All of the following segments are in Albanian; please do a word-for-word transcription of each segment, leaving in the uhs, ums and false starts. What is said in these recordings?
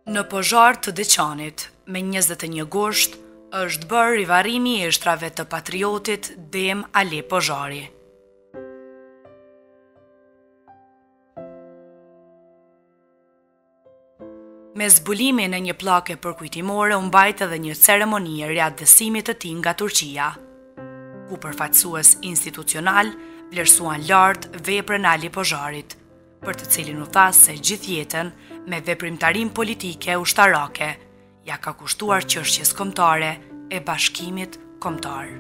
Në pozhar të Deçanit, me njëzet e një gusht, është bërë rivarrimi i ishtrave të patriotit Dem Ali Pozhari. Me zbulimin e një pllake përkujtimore u mbajt edhe një ceremoni e riaktësimit të tij nga Turqia, ku përfaqësues institucional vlerësuan lart veprën e Ali Pozharit, për të cilin u tha se gjithë jetën me veprimtarim politike ushtarake ja ka kushtuar çështjes kombëtare e bashkimit kombëtar.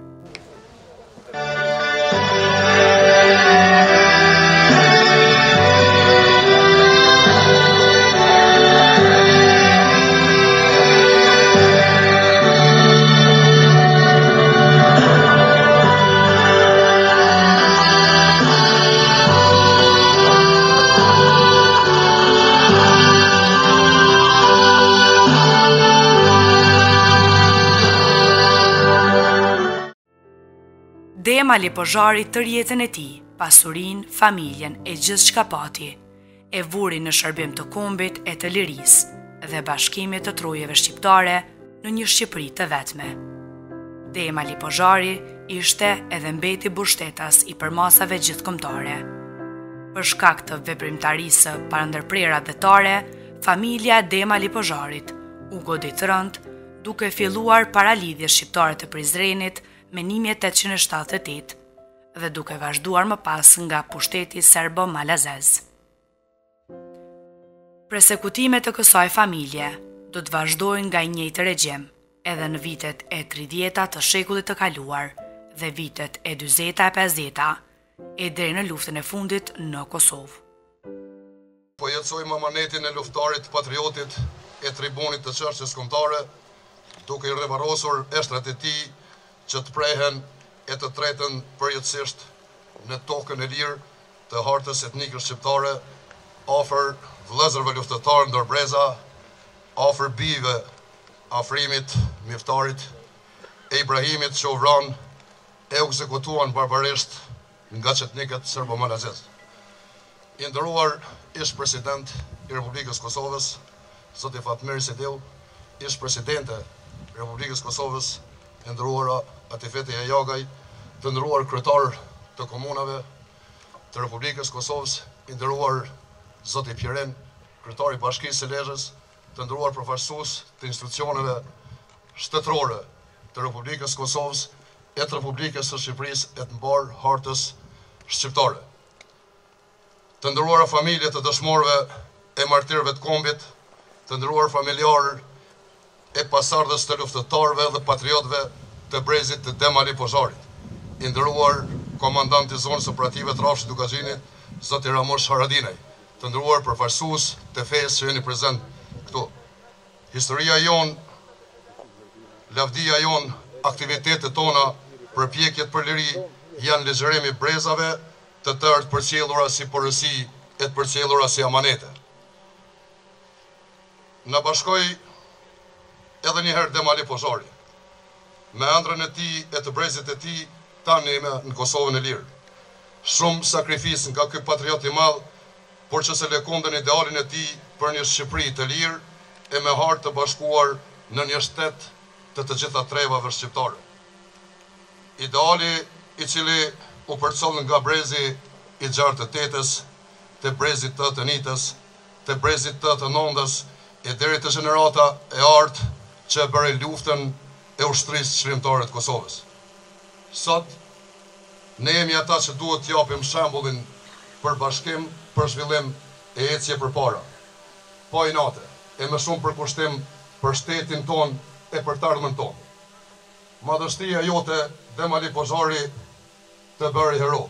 Dem Ali Pozhari tër jetën e tij, pasurinë, familjen e gjithë çka pati, e vuri në shërbim të kombit e të lirisë dhe bashkimit të trojeve shqiptare në një Shqipëri të vetme. Dem Ali Pozhari ishte edhe mbeti bushtetas i përmasave gjithkombëtare. Për shkak të veprimtarisë parandërprera vetare, familja e Dem Ali Pozharit u godit rënd, duke filluar paralidhjes shqiptare të Prizrenit me një mijë e tetëqind e shtatëdhjetë e tetë dhe duke vazhduar më pas nga pushteti serbo-malazez. Persekutimet të kësaj familje do të vazhdojnë nga i njëjti regjim edhe në vitet e tridhjeta të shekullit të kaluar dhe vitet e dyzeta e pesdhjeta e deri në luftën e fundit në Kosovë. Po jetësojmë amanetin e luftarit patriotit e tribunit të çështjes kombëtare, duke i rrevarosur eshtrat e tij që të prehen e të tretën përjetësisht në tokën e lirë të hartës etnikës shqiptare, afër vëllezërve luftëtarë ndër breza, afër bijve afrimit mjeftarit e Ibrahimit që u vranë e u ekzekutuan barbarisht nga çetnikët serbo-malazez. I nderuar ish president i Republikës Kosovës, zoti Fatmir Sideu, ish presidente i Republikës Kosovës, e nderuara Atifeti Jagaj, të nderuar kryetar të komunave të Republikës Kosovës, i nderuar zoti Pjeren, kryetari i Bashkisë së Lezhës, të nderuar përfaqësues të institucioneve shtetërore të Republikës Kosovës e të Republikës së Shqipërisë e të mbar hartës shqiptare. Të nderuara familje të dëshmorëve e martirëve të kombit, të nderuar familjarë e pasardhës të luftëtarëve dhe patriotëve të brezit të Dem Ali Pozharit, i nderuar komandanti i zonës operative të Rafshit Dugaxhinit, zoti Ramush Haradinaj, të nderuar përfaqësues të fesë që jeni prezent këtu. Historia jon, lavdia jon, aktivitetet tona, përpjekjet për liri janë lexërimi brezave të tërë të përcjellura si porësi e të përcjellura si amanete. Na bashkoi edhe një herë Dem Ali Pozhari, me ëndrrën e tij e të brezit e tij tani në Kosovën e lirë. Shumë sakrifisë nga ky patriot i madh, por që se lëkundën idealin e tij për një Shqipëri të lirë e me hartë të bashkuar në një shtet të të gjitha trevave shqiptare. Ideali i cili u përcoll nga brezi i gjartë të tetës, te brezi të të nitës, te brezi të të nëndës, e deri te gjenerata e artë që e bëri luftën e ushtrisë çlimtare të Kosovës. Sot, ne jemi ata që duhet të japim shembullin për bashkim, për zhvillim e ecje përpara. Pa inate, e më shumë për kushtim për shtetin ton e për të ardhmen ton. Madhështia jote, Dem Ali Pozhari, të bëri hero.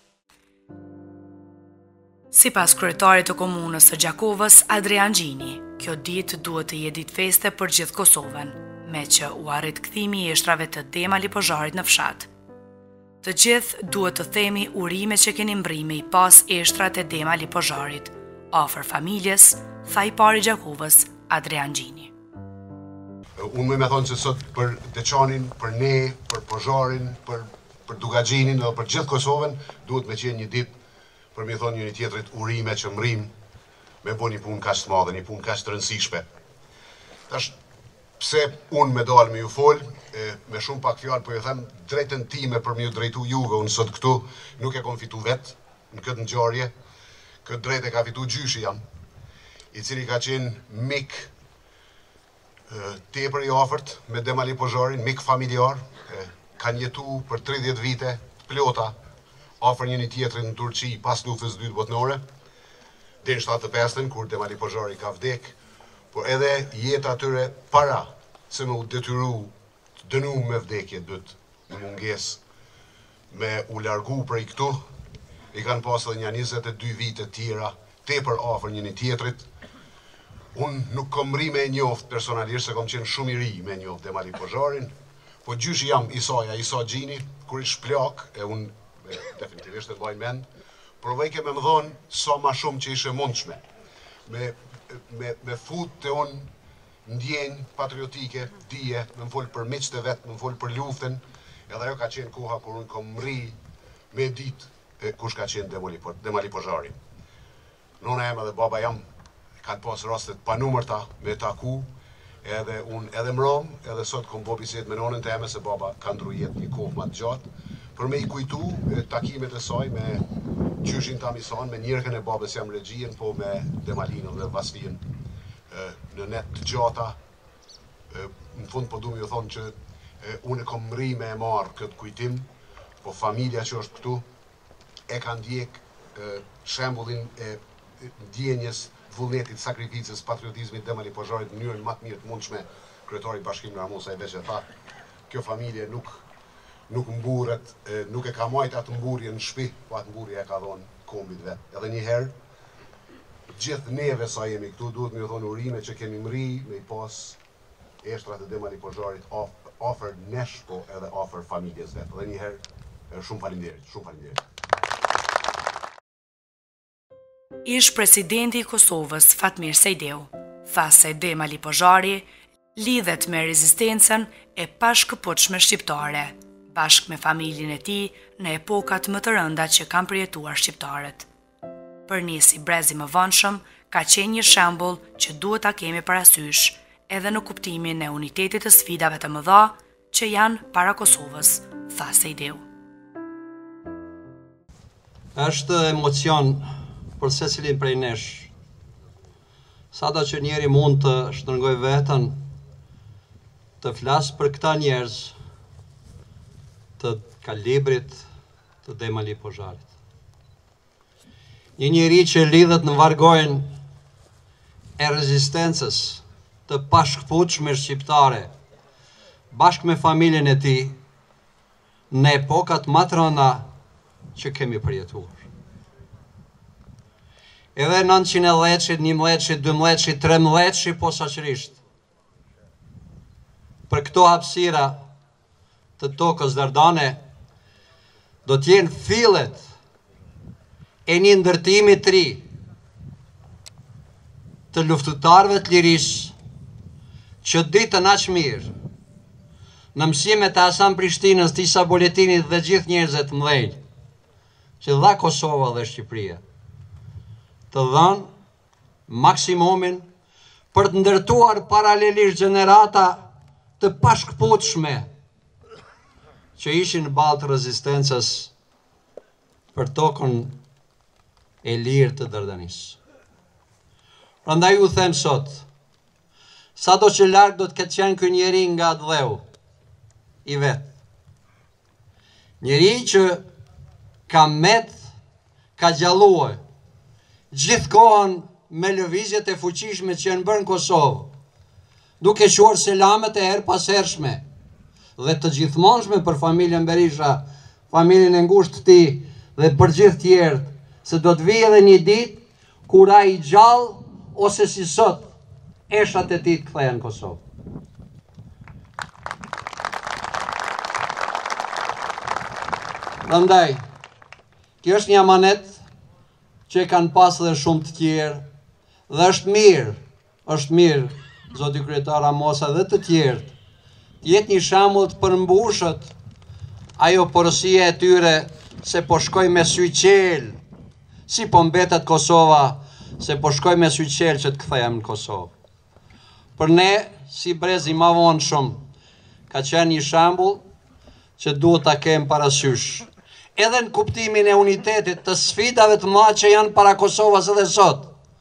Sipas kryetarit të komunës së Gjakovës, Adrian Gjini, kjo ditë duhet të jetë ditë feste për gjithë Kosovën, me që u arrit kthimi i ishtrave të Dem Ali Pozharit në fshat. Të gjithë duhet të themi urime që keni mbrimi i pas ishtrat e Dem Ali Pozharit, afër familjes, tha i pari Gjakovës, Adrian Gjini. Unë më me thonë që sot për Deçanin, për ne, për Pozharin, për, për Dugaxhinin dhe për gjithë Kosovën, duhet me qenë një ditë për me thonë një tjetrit urime që mrim me bo një punë kaq të madhe, një punë kaq të rëndësishme. Tash, pse unë me dalë me ju folë, me shumë pak fjalë, po ju them drejtën time për me ju drejtu juve, unë sot këtu nuk e kom fitu vetë në këtë ngjarje, këtë drejtë e ka fitu gjyshi jam, i cili ka qenë mik tepër i afërt me Demali Pozharin, mik familjar, kanë jetu për tridhjetë vite të plota afër njëri tjetrit në Turqi pas luftës së dytë botërore, deri në shtatëdhjetë e pesën kur Demali Pozhari ka vdek, por edhe jeta atyre para se me u detyru të dënu me vdekje dytë në mungesë me u largu prej këtu, i kanë pas edhe një njëzet e dy vite tjera tepër afër njëri tjetrit. Unë nuk kom ri me njoft personalisht, se kom qenë shumë i ri me njoft Demali Pozharin, po gjyshi jam Isaja, Isa Gjini, kur i shplak, e unë e, definitivisht e bajnë mend, provejke me më dhonë sa ma shumë që ishe mundshme, me, me, me fut të unë ndjenjë patriotike, dije, me më folë për miqtë e vetë, me më folë për luftën, edhe ajo ka qenë koha kur unë kom ri me ditë kush ka qenë Demali Pozhari. Nona em edhe baba jam kanë pas rastet pa numërta me taku, edhe unë edhe mrom, edhe sot kom bo bisedë me nonën teme se baba ka ndru jetë një kohë më të gjatë, për me i kujtu takimet e saj me gjyshin Tamisan, me njërkën e babës jam regjien, po me Demalinën dhe Vasfin në net të gjata. Në fund po du me ju thonë që unë e kom mri me e marë këtë kujtim, po familja që është këtu e ka ndjek shembullin e ndjenjes vullnetit, sakrificës, patriotizmit Demali Pozharit në mënyrën më të mirë të mundshme. Kryetari i Bashkimit Ramosa i veç e tha, kjo familje nuk nuk mburret, nuk e ka majt atë mburje në shtëpi, po atë mburje e ka dhënë kombit vet. Edhe një herë, gjithë neve sa jemi këtu, duhet me ju thonë urime që kemi mri me i pas eshtrat e Demali Pozharit afër nesh, po edhe afër familjes vet. Edhe një herë, shumë faleminderit, shumë faleminderit. Ish presidenti i Kosovës Fatmir Sejdeu tha se Demali Pozhari lidhet me rezistencën e pashkëputshme shqiptare, bashkë me familjen e tij në epokat më të rënda që kanë përjetuar shqiptarët. Për një si brezi më vonshëm, ka qenë një shembull që duhet ta kemi parasysh edhe në kuptimin e unitetit të sfidave të mëdha që janë para Kosovës, tha Sejdeu. Është emocion për secilin prej nesh. Sado që njeri mund të shtrëngoj veten, të flasë për këta njerëz të kalibrit të Demali Pozharit. Një njeri që lidhet në vargojnë e rezistencës të pashkëputshme shqiptare, bashkë me familjen e tij, në epokat më të rënda që kemi përjetuar. Edhe nëntëqind e dhjetë, njëmbëdhjetë, dymbëdhjetë, tridhjetë posaçërisht. Për këto hapësira të tokës dardane, do t'jenë fillet e një ndërtimi të ri të luftëtarëve të lirisë që ditën aq mirë në mësimet e Hasan Prishtinës, Tisa Boletinit dhe gjithë njerëzit mëdhenj që dha Kosova dhe Shqipëria, të dhanë maksimumin për të ndërtuar paralelisht gjenerata të pashkëputshme që ishin në balë të rezistencës për tokën e lirë të Dardanisë. Prandaj ju them sot, sado që larg do të ketë qenë ky njeri nga dheu i vet, njeri që ka met, ka gjalluar gjithë kohën me lëvizjet e fuqishme që janë bërë në Kosovë, duke shuar selamet e her pas hershme dhe të gjithmonshme për familjen Berisha, familjen e ngushtë të tij dhe për gjithë tjerët, se do të vijë edhe një ditë kur ai gjallë ose si sot eshat e tij të kthehen në Kosovë. Prandaj, kjo është një amanet që e kanë pas dhe shumë të tjerë, dhe është mirë, është mirë, zoti kryetar Ramosa dhe të tjerët, të jetë një shembull të përmbushët ajo porosia e tyre se po shkoj me sy qel, si po mbetet Kosova, se po shkoj me sy qel që të kthehem në Kosovë. për ne, si brezi ma vonë shumë, ka qenë një shembull që duhet ta kemë parasysh. Edhe në kuptimin e unitetit të sfidave të mëdha që janë para Kosovës edhe sot.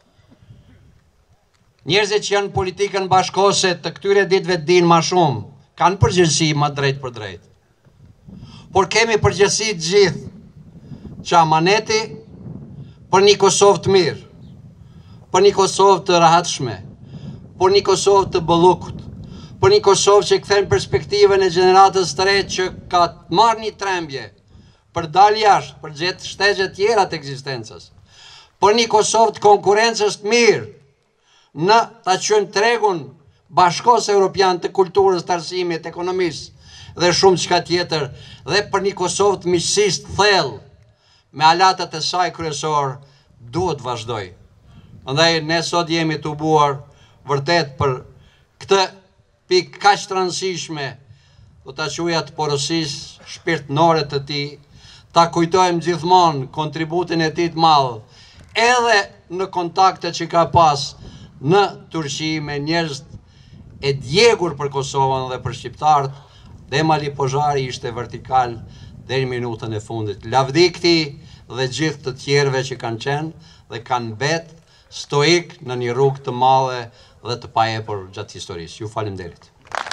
Njerëzit që janë në politikën bashkëkohëse të këtyre ditëve dinë ma shumë, kanë përgjegjësi ma drejt për drejt. Por kemi përgjegjësi të gjithë që amaneti për një Kosovë të mirë, për një Kosovë të rahatshme, për një Kosovë të bollukut, për një Kosovë që kthen perspektivën e gjeneratës së re që ka marrë një trembje për dalë jashtë, për gjetë shtesë tjera të ekzistencës, për një Kosovë të konkurrencës të mirë, në ta qojmë tregun bashkos europian të kulturës, të arsimit, ekonomisë dhe shumë çka tjetër, dhe për një Kosovë të miqësisë të thellë, me alatët e saj kryesor, duhet vazhdoj. Andaj ne sot jemi të hubuar vërtet për këtë pikë kaq të rëndësishme, do ta quaja të porosisë shpirtënore të tij, ta kujtojmë gjithmonë kontributin e tij të madh, edhe në kontakte që ka pas në Turqi me njerëz e djegur për Kosovën dhe për shqiptarët. Demali Pozhari ishte vertikal deri në minutën e fundit. Lavdi këtij dhe gjithë të tjerëve që kanë qenë dhe kanë bet stoik në një rrugë të madhe dhe të pajepur gjatë historisë. Ju faleminderit.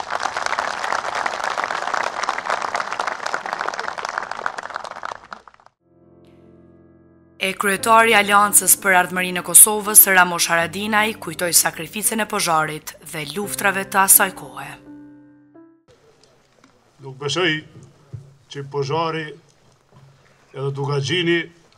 E kryetari i Aleancës për Ardhmërinë e Kosovës, Ramosh Haradinaj, kujtoi sakrificën e Pozharit dhe luftrave të asaj kohe. Nuk besoj që Pozhari edhe Dugaxhini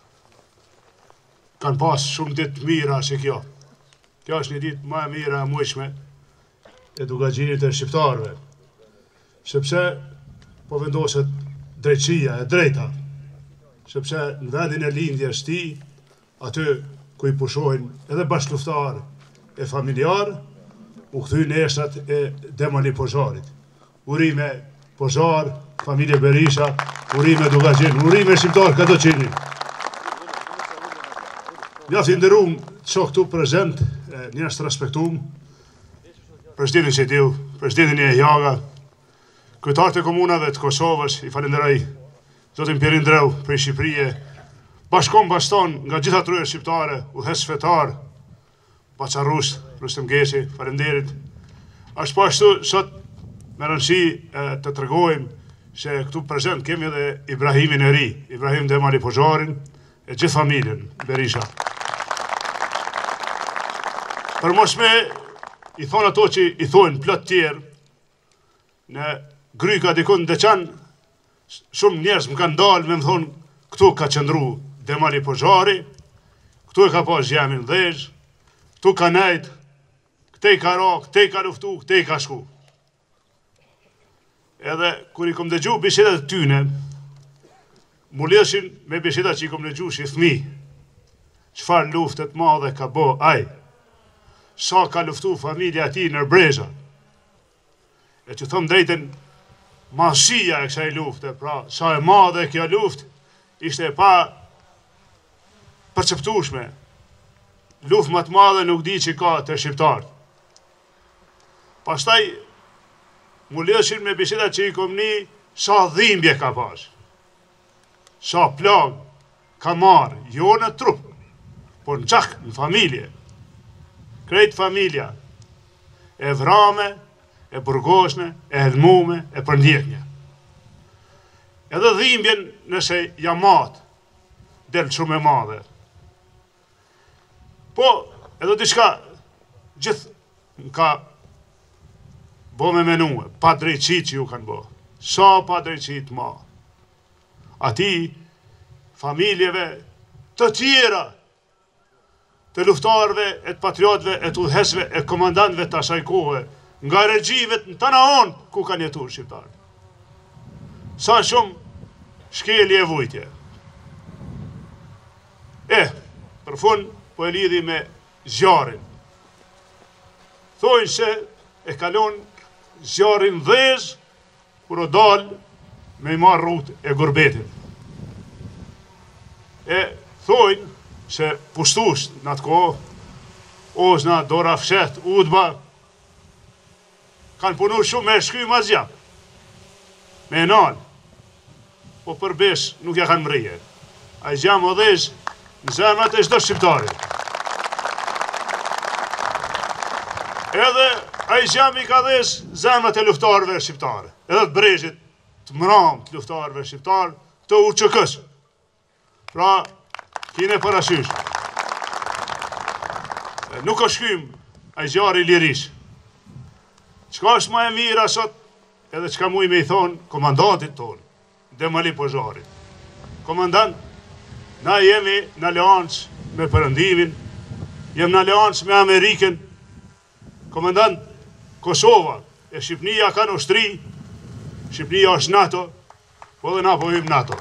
kanë pas shumë ditë mira se kjo. Kjo është një ditë më e mira e muajshme e Dugaxhinit e shqiptarëve, sepse po vendoset drejtësia e drejta, sepse në vendin e lindjes së tij, aty ku i pushojnë edhe bashkëluftar e familjar, u kthy nesrat e Demali Pozharit. Urime Pozhar, familje Berisha, urime Dugaxhin, urime shqiptar këto qeni. Mjaft i nderuar që këtu prezent, njerëz të respektuar, presidentin Çetiu, presidentin e Jaga, kryetarët e komunave të Kosovës, i falenderoj zotin Pierin Dreu prej Shqipërie, bashkon baston nga gjitha trojët shqiptare, udhëhes fetar, Baçarrus, Rustem Gesi, falenderit. Ashtu po ashtu sot me rëndësi të tregojmë se këtu prezent kemi edhe Ibrahimin e ri, Ibrahim Demali Pozharin, e gjithë familjen Berisha. Për mos me i thonë ato që i thonë plot tjerë, në Gryka dikun Deçan, shumë njerëz më kanë dalë me më thonë këtu ka qëndru Demali Pozhari, këtu e ka pas Gjemin Dhezh, këtu ka nejt, këte i ka ra, këte i ka luftu, këte i ka shku. Edhe kur i kom dëgju bisedat të tyne, mu lidhshin me bisedat që i kom dëgju shi fëmi, çfarë luftet madhe ka bo aj, sa ka luftu familja ti në Breza. E që thëmë drejten, masia e kësaj lufte, pra sa e madhe kjo luft, ishte pa perceptueshme. Luft më të madhe nuk di që ka të shqiptarët. Pastaj, mu lidhshin me bisedat që i kom ni, sa dhimbje ka pas, sa plag ka marë, jo në trup, por në qak, në familje. Krejt familja, e vrame, e burgoshne, e helmume, e përndjeknje. Edhe dhimbjen nëse jamat, del shumë e madhe. Po, edhe diçka, gjithë ka bo me menue, pa drejtësit që ju kanë bo. Sa pa drejtësit ma. Ati, familjeve të tjera, të luftarve, e të patriotve, e të udhëhesve, e komandantve të asaj kohe, nga regjimet në të naon, ku kanë jetur shqiptarë. Sa shumë shkelje e vujtje. E, për fund, po e lidhi me zjarin. Thojnë se e kalon zjarin Dhez, kur o dalë me i marrë rrugë e Gurbetit. E thojnë se pustus në atë kohë, ozna, dora fshet, udba, kanë punu shumë me shky ma zjap, me nalë, po përbesh nuk ja kanë mrije. A i gjam o dhesh në zemrat e çdo shqiptari. Edhe a i gjam i ka dhesh zemrat e luftarëve shqiptare, edhe të brezhit të mram të luftarëve shqiptarë, të U Q K-s. Pra, kine parashysh. Nuk o shkym a i gjari lirish. Qka është ma e mira sot, edhe qka muj me i thonë komandantit tonë, Demali Pozharit. Komandant, na jemi në aleancë me Perëndimin, jemi në aleancë me Amerikën. Komandant, Kosova e Shqipnia kanë ushtri, Shqipnia është NATO, po dhe na po hym NATO.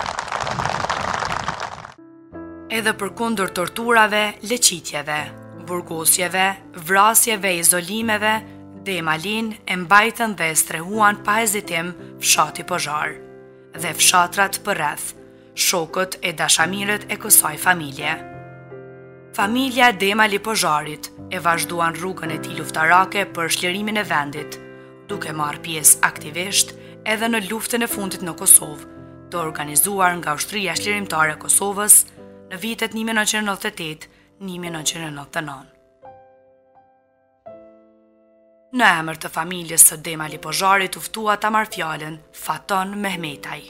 Edhe përkundër torturave, leqitjeve, burgosjeve, vrasjeve, izolimeve, Demalin e mbajtën dhe strehuan pa hezitim fshati Pozhar dhe fshatrat përreth, shokët e dashamirët e kësaj familje. Familja Demali Pozharit e vazhduan rrugën e tij luftarake për shlirimin e vendit, duke marrë pjesë aktivisht edhe në luftën e fundit në Kosovë, të organizuar nga Ushtria Shlirimtare e Kosovës në vitet një mijë nëntëqind e nëntëdhjetë e tetë - një mijë nëntëqind e nëntëdhjetë e nëntë. Në emër të familjes së Demali Pozharit u ftua ta marrë fjalën Faton Mehmetaj.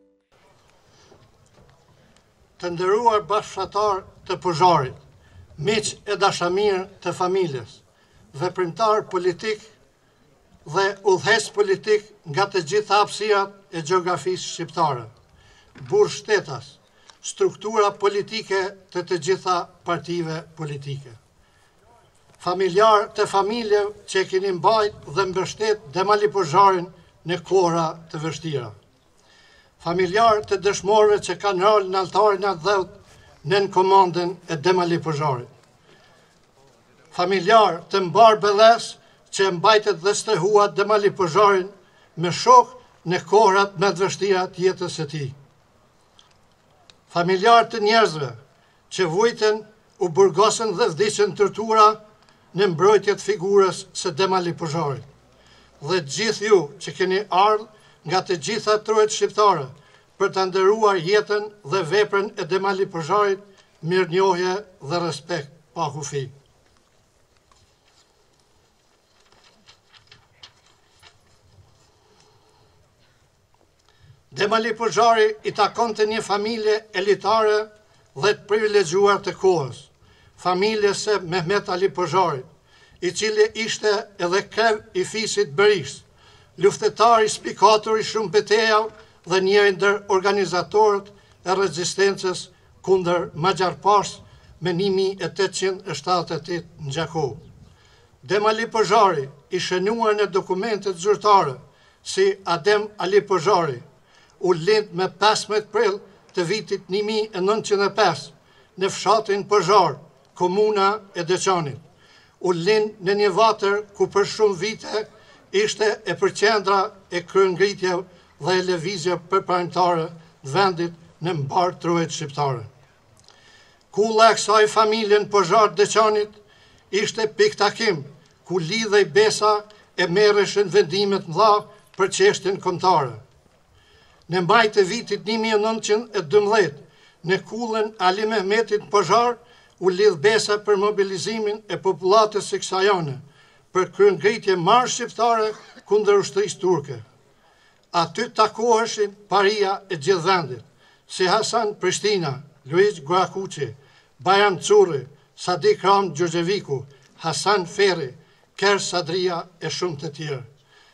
Të nderuar bashkëfshatar të Pozharit, miq e dashamirë të familjes, veprimtar politik dhe udhëheqës politik nga të gjitha hapësirat e gjeografisë shqiptare, burr shtetas, struktura politike të të gjitha partive politike. Familjar të familje që e keni mbajt dhe mbështet Demali Pozharin në kohra të vështira. Familjar të dëshmorëve që kanë rënë në altarin e dheut në komandën e Demali Pozharit. Familjar të mbar beles që e mbajtet dhe strehua Demali Pozharin me shok në kohrat me të vështira të jetës së tij. Familjar të njerëzve që vujten, u burgosën dhe vdiqën tortura në mbrojtjet figurës së Demali Pozharit, dhe gjithë ju që keni ardhur nga të gjitha truhet shqiptare për të nderuar jetën dhe veprën e Demali Pozharit, mirënjohje dhe respekt pa kufi. Demali Pozhari i takonte një familje elitare dhe të privilegjuar të kohës, familjes së Mehmet Ali Pozharit, i cili ishte edhe krev i fisit Berisht, luftetar i spikatur i shumë betejave dhe njëri ndër organizatorët e rezistencës kundër Maxharpashtë me një mijë e tetëqind e shtatëdhjetë e tetë në Gjakov. Demali Pozhari, i shënuar në dokumentet zyrtare si Adem Ali Pozhari, u lind me pesëmbëdhjetë prill të vitit një mijë e nëntëqind e pesë në fshatin Pozhar, komuna e Deçanit. U lind në një vatër ku për shumë vite ishte e përqendra e kryengritjeve dhe e lëvizjeve përparimtare të vendit në mbar truhet shqiptare. Kulla e kësaj familjen Pozhar Deçanit ishte piktakim ku lidhej besa e merreshin vendimet mëdha për çështjen kombëtare. Në maj të vitit një mijë e nëntëqind e dymbëdhjetë, në kullën Ali Mehmetit Pozhar, u lidh besa për mobilizimin e popullatës së kësajone, për kryengritje marrë shqiptare kundër ushtrisë turke. Aty takoheshin paria e gjithë vendit, si Hasan Prishtina, Luiz Gorakuqi, Bajram Curri, Sadik Ram Gjorgjeviku, Hasan Ferri, Ker Sadria e shumë të tjerë.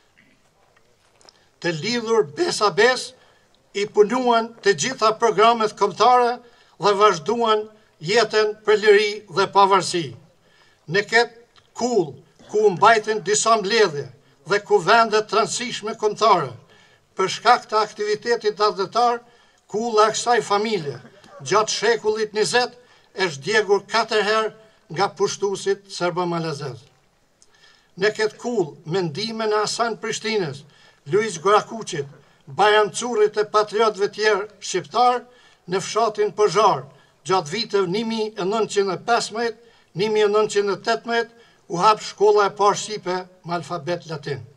Të lidhur besa bes, i punuan të gjitha programet kombëtare dhe vazhduan jetën për liri dhe pavarësi. Në këtë kull, ku mbajten disa mbledhje dhe ku vendet të rëndësishme kombëtare, për shkak të aktivitetit adhetar, kulla e kësaj familje, gjatë shekullit njëzet, është djegur katër herë nga pushtuesit serbo-malezez. Në këtë kull, mendimin e Hasan Prishtinës, Luiz Gorakuqit, Bajram Currit e patriotëve tjerë shqiptar në fshatin Pozhar, gjatë viteve një mijë e nëntëqind e pesëmbëdhjetë - një mijë e nëntëqind e tetëmbëdhjetë u hap shkolla e parë shqipe me alfabet latin.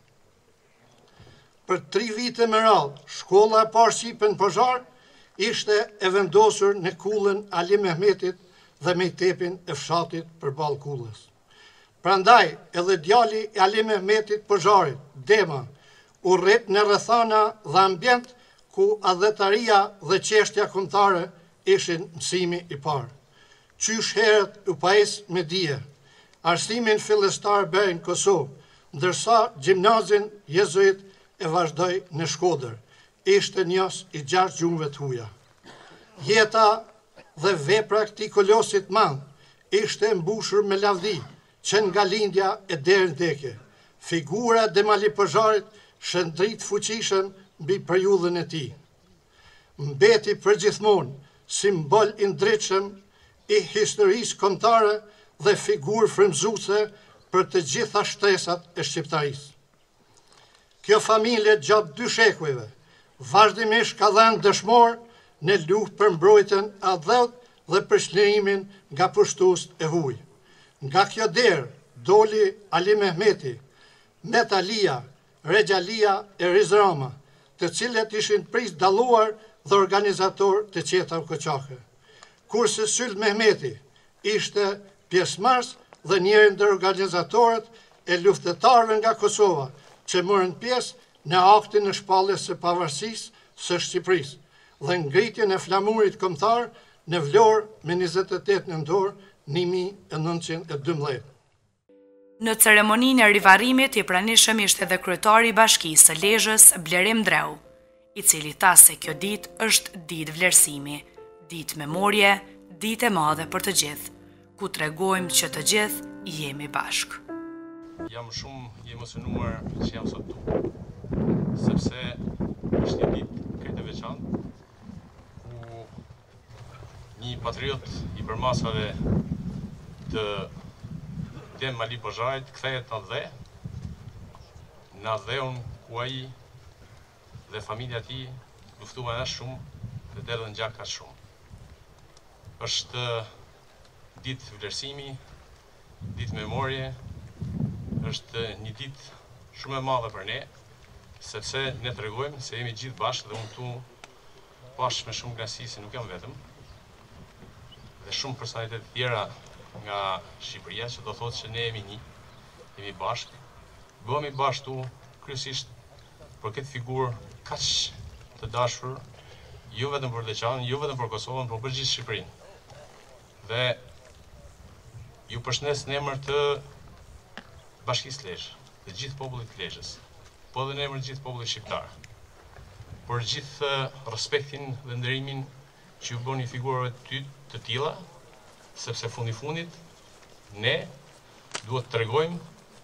për tri vite me radhë, shkolla e parë shqipe në Pozhar ishte e vendosur në kullën Ali Mehmetit dhe mejtepin e fshatit përballë kullës. Prandaj, edhe djali i Ali Mehmetit Pozharit, Dema, u rrit në rrethana dhe ambient ku adhetaria dhe çështja kombëtare ishin mësimi i parë. Qysh herët u pajis me dije, arsimin fillestar bëri në Kosovë, ndërsa gjimnazin jezuit e vazhdoi në Shkodër. Ishte njës i gjashtë gjumëve të huaja. Jeta dhe vepra këtij kolosit madh ishte mbushur me lavdi, që nga lindja e deri në vdekje. Figura e Demali Pozharit shëndrit fuqishëm mbi periudhën e tij. Mbeti përgjithmonë simbol i ndritshëm i historisë kombëtare dhe figurë frymëzuese për të gjitha shtresat e shqiptarisë. Kjo familje gjatë dy shekujve vazhdimisht ka dhënë dëshmor në luftë për mbrojtjen e dheut dhe për çlirimin nga pushtuesit e huaj. Nga kjo derë doli Ali Mehmeti, Metalia, Regjalia e Rizrama, të cilët ishin pris dalluar dhe organizator të qetav koqake. Kurse Sylt Mehmeti ishte pjesëmarrës dhe njëri ndër organizatorët e luftetarëve nga Kosova që morën pjesë në aktin e shpalljes së pavarësisë së Shqipërisë dhe ngritjen e flamurit kombëtar në Vlorë me njëzet e tetë nëntor një mijë e nëntëqind e dymbëdhjetë. Në ceremoninë e rivarrimit i pranishëm ishte edhe kryetari i Bashkisë së Lezhës, Blerim Dreu, i cili tha se kjo ditë është ditë vlerësimi, ditë memorie, ditë e madhe për të gjithë, ku tregojmë që të gjithë jemi bashkë. Jam shumë i emocionuar që jam sot tu, sepse është një ditë krejt e veçantë, ku një patriot i përmasave të Demali Pozharit kthehet në dhe, në dheun ku ai dhe familja e tij luftuan aq shumë dhe derdhën gjak aq shumë. Është ditë vlerësimi, ditë memorie, është një ditë shumë e madhe për ne, sepse ne tregojmë se jemi gjithë bashkë dhe unë tu pash me shumë kënaqësi se nuk jam vetëm, dhe shumë personalitetet tjera nga Shqipëria që do thotë që ne jemi një, jemi bashkë, bëhemi bashkë tu kryesisht për këtë figurë kaq të dashur, jo vetëm për Leqanin, jo vetëm për Kosovën, por për gjithë Shqipërinë. Dhe ju përshëndes në emër të Bashkisë Lezhë, të gjithë popullit të Lezhës, po dhe në emër të gjithë popullit shqiptar, për gjithë respektin dhe nderimin që ju bëni figurave të të tilla, sepse fundi fundit ne duhet të tregojmë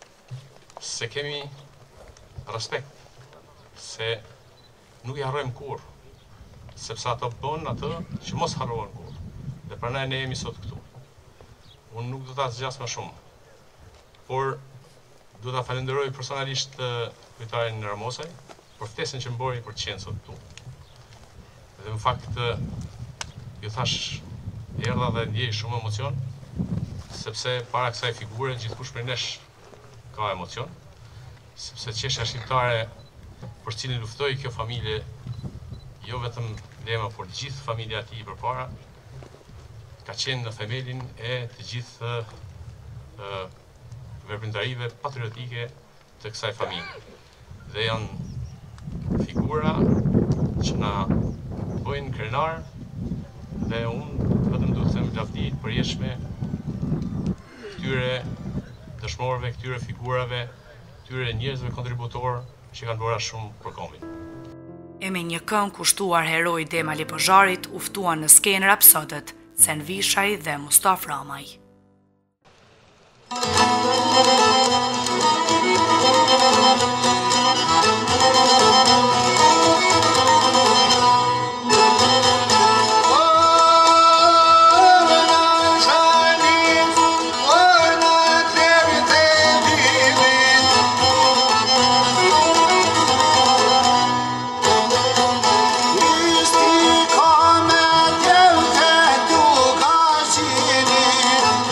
se kemi respekt, se nuk i harrojmë kurrë, sepse ato bën atë që mos harrohen kurrë. Dhe prandaj ne jemi sot këtu. Unë nuk do ta zgjas më shumë, por do ta falenderoj personalisht kryetarin Ramosaj për ftesën që më bëri për të qenë sot këtu. Dhe në fakt ju thash erdha dhe ndjej shumë emocion, sepse para kësaj figure gjithkush prej nesh ka emocion, sepse çështja shqiptare për cilin luftoi kjo familje, jo vetëm Dema, por gjithë familja e tij përpara, ka qenë në themelin e të gjithë uh, veprimtarive patriotike të kësaj familje. Dhe janë figura që na bëjnë krenar, dhe unë vetëm du të them lavdi të përjeshme këtyre dëshmorëve, këtyre figurave, këtyre njerëzve kontributor që kanë bërë shumë për kombin. E me një këngë kushtuar heroi Demali Pozharit u ftuan në skenë rapsodët Cen Vishaj dhe Mustaf Ramaj. Thank you.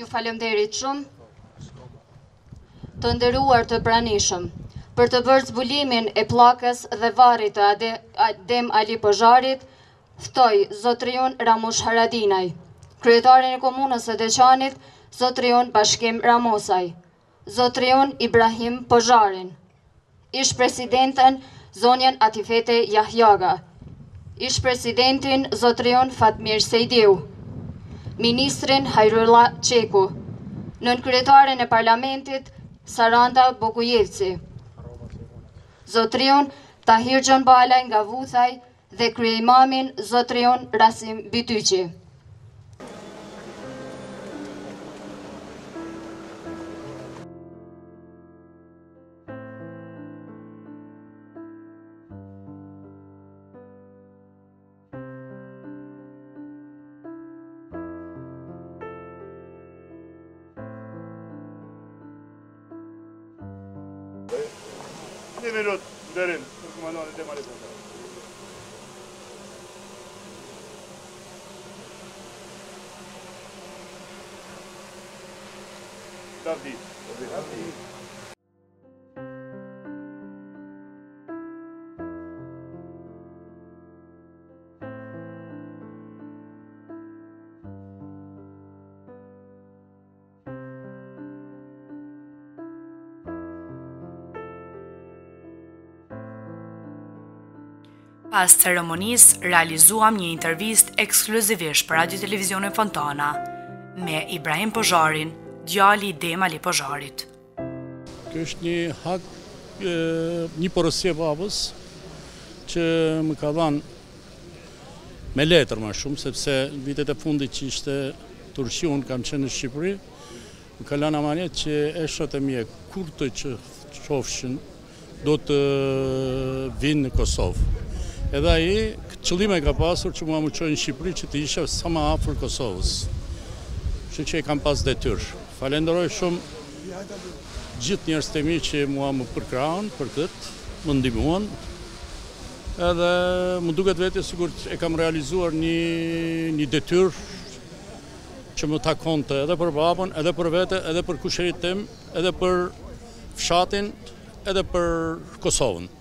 Ju falemnderit shumë, të nderuar të pranishëm, për të bërë zbulimin e pllakës dhe varrit të Ade- Adem Ali Pozharit, ftoj Zotriun Ramush Haradinaj, kryetarin e komunës së Deçanit, Zotriun Bashkim Ramosaj, Zotriun Ibrahim Pozharin, ish presidenten zonjen Atifete Jahjaga, ish presidentin Zotriun Fatmir Sejdiu, ministrin Hajrullah Qeku, nën kryetaren e parlamentit Saranda Bokujevci, Zotriun Tahir Gjon Balaj nga Vuthaj dhe kryeimamin Zotriun Rasim Bytyqi. Një minut, dërin, për komandanit e Mali Pozharit. Lavdi. Lavdi. Pas ceremonisë, realizuam një intervistë ekskluzivisht për Radio Televizionin Fontana me Ibrahim Pozharin, djali i Dem Ali Pozharit. Kjo është një hak, e, një porosi e babës që më ka dhënë me letër më shumë, sepse në vitet e fundit që ishte Turqi, unë kam qenë në Shqipëri, më ka lënë amanet që eshrat e mia kur të që qofshin do të vinë në Kosovë. Edhe ai qëllime ka pasur që mua më çojnë në Shqipëri që të isha sa më afër Kosovës. Kështu që e kam pas detyrë. Falenderoj shumë gjithë njerëzit e mi që mua më përkrahen për këtë, më ndihmuan. Edhe më duket vetë sigurt e kam realizuar një një detyrë që më takonte edhe për babën, edhe për vete, edhe për kushërit tim, edhe për fshatin, edhe për Kosovën.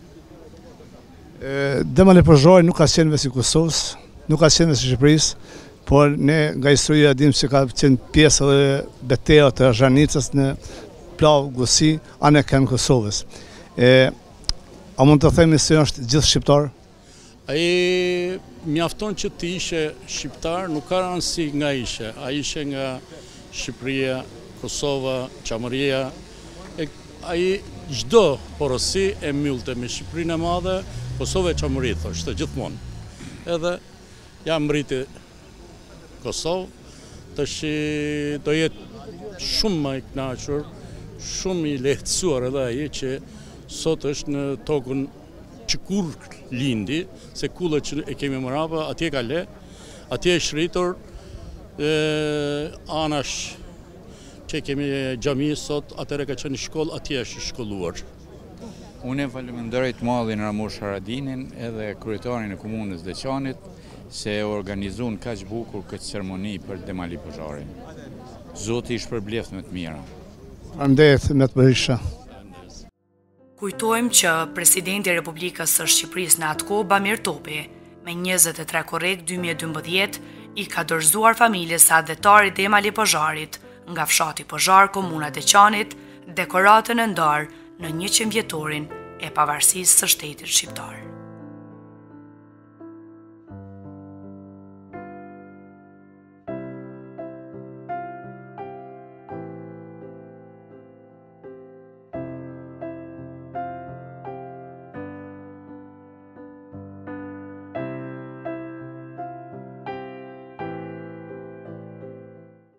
Dem Ali Pozhari nuk ka qenë veç i Kosovës, nuk ka qenë veç i Shqipërisë, por ne nga historia dim se ka qenë pjesë edhe betejë të Zhanicës në plavë Gusi, anë kanë Kosovës. E, a mund të themi se është gjithë shqiptar? Ai mjafton që të ishe shqiptar, nuk ka rëndësi nga ishe, a ishe nga Shqipëria, Kosova, Çamëria. Ai çdo porosi e mbyllte me Shqipërinë e Madhe, Kosovë e Çamëri, thoshte gjithmonë. Edhe jam mbriti Kosovë, tash do jetë shumë më i kënaqur, shumë i lehtësuar edhe ai që sot është në tokën që kur lindi, se kulla që e kemi më rapa, atje ka le, atje e shritur, e, anash që kemi xhami sot, atëre ka qenë shkollë, atje është shkolluar. Unë e falenderoj të madhin Ramush Haradinin edhe kryetarin e komunës Deçanit se organizuan kaq bukur këtë ceremoni për Dem Ali Pozharin. Zoti i shpërbleft me të mira. Faleminderit me të bërisha. Kujtojmë që presidenti i Republikës së Shqipërisë në atë kohë Bamir Topi, me njëzet e tre korrik dy mijë e dymbëdhjetë, i ka dorëzuar familjes së adhetarit Dem Ali Pozharit nga fshati Pozhar, komuna Deçanit, dekoratën e ndarë në njëqind vjetorin e pavarësisë së shtetit shqiptar.